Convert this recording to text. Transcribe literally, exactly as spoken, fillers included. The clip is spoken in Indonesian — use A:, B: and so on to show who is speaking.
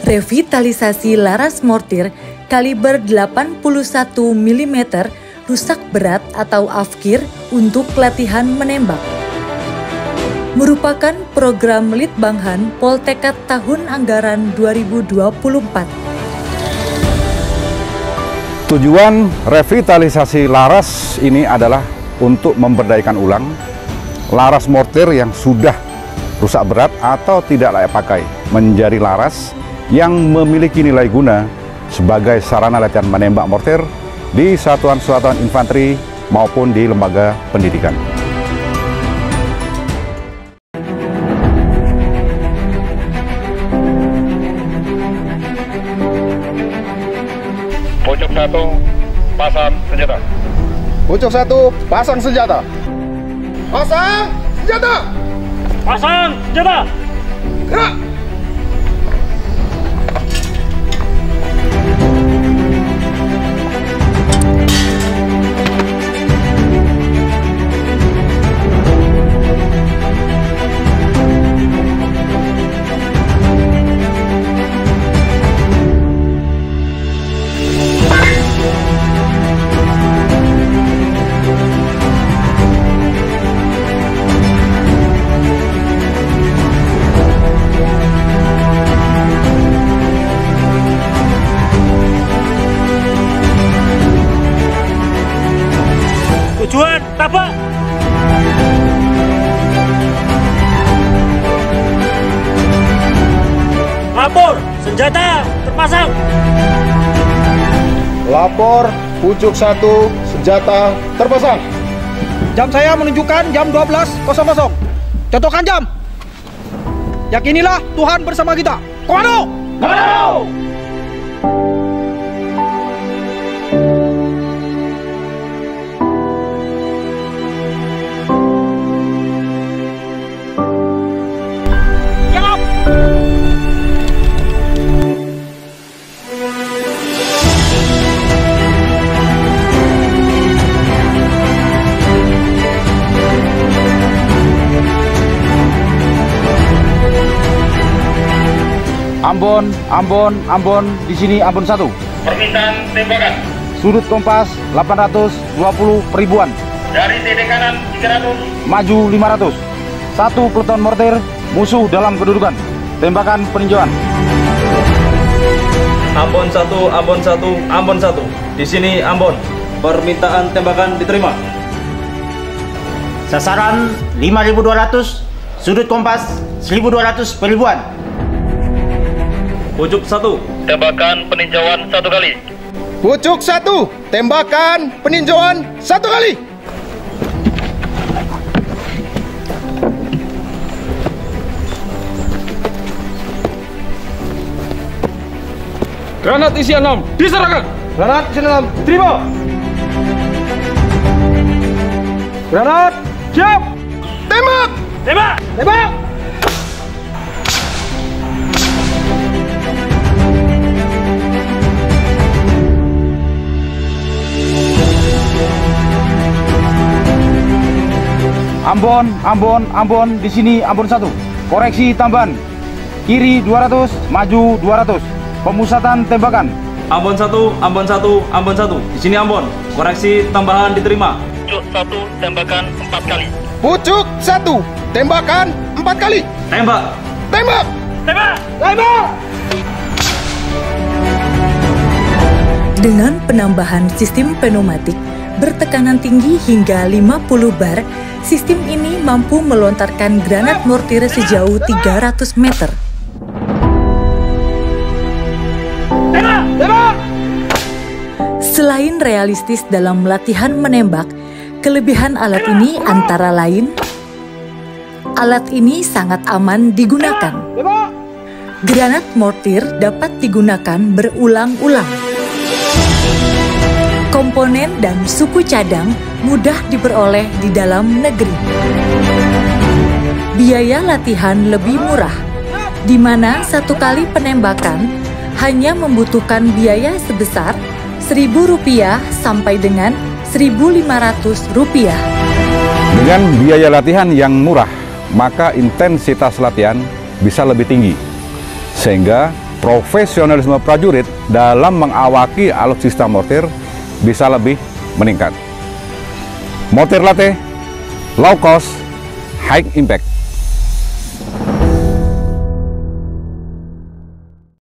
A: Revitalisasi laras mortir kaliber delapan puluh satu milimeter rusak berat atau afkir untuk latihan menembak. Merupakan program Litbanghan Poltekkad tahun anggaran dua ribu dua puluh empat.
B: Tujuan revitalisasi laras ini adalah untuk memberdayakan ulang laras mortir yang sudah rusak berat atau tidak layak pakai menjadi laras yang memiliki nilai guna sebagai sarana latihan menembak mortir di satuan-satuan infanteri maupun di lembaga pendidikan.
C: Pojok satu, pasang senjata.
D: Pojok satu, pasang senjata. Pasang senjata.
C: Pasang senjata.
D: Gerak.
C: Tujuan tabak. Lapor, senjata terpasang.
D: Lapor, pucuk satu, senjata terpasang.
E: Jam saya menunjukkan jam dua belas nol nol. Contohkan jam. Yakinilah Tuhan bersama kita. Komando!
C: Komando!
B: Ambon, Ambon, Ambon, di sini Ambon satu.
C: Permintaan tembakan.
B: Sudut kompas delapan ratus dua puluh peribuan.
C: Dari titik kanan tiga ratus.
B: Maju lima ratus. Satu peleton mortir, musuh dalam kedudukan. Tembakan peninjauan.
F: Ambon satu, Ambon satu, Ambon satu. Di sini Ambon. Permintaan tembakan diterima.
G: Sasaran lima ribu dua ratus, sudut kompas seribu dua ratus peribuan.
F: Pucuk satu.
C: Tembakan peninjauan satu kali.
D: Pucuk satu, tembakan peninjauan satu kali.
E: Granat isi enam, diserahkan.
D: Granat isi enam, terima.
E: Granat, siap.
D: Tembak.
C: Tembak.
E: Tembak.
B: Ambon, Ambon, Ambon, di sini Ambon satu. Koreksi tambahan. Kiri dua ratus, maju dua ratus. Pemusatan tembakan.
F: Ambon satu, Ambon satu, Ambon satu. Di sini Ambon. Koreksi tambahan diterima.
C: Pucuk satu, tembakan empat kali.
D: Pucuk satu, tembakan empat kali.
F: Tembak.
D: Tembak.
C: Tembak.
D: Tembak.
A: Dengan penambahan sistem pneumatik bertekanan tinggi hingga lima puluh bar, sistem ini mampu melontarkan granat mortir sejauh tiga ratus meter. Selain realistis dalam latihan menembak, kelebihan alat ini antara lain, alat ini sangat aman digunakan. Granat mortir dapat digunakan berulang-ulang. Komponen dan suku cadang mudah diperoleh di dalam negeri. Biaya latihan lebih murah, di mana satu kali penembakan hanya membutuhkan biaya sebesar seribu rupiah sampai dengan seribu lima ratus rupiah.
B: Dengan biaya latihan yang murah, maka intensitas latihan bisa lebih tinggi, sehingga profesionalisme prajurit dalam mengawaki alutsista mortir bisa lebih meningkat. Mortir Latte, low cost, high impact.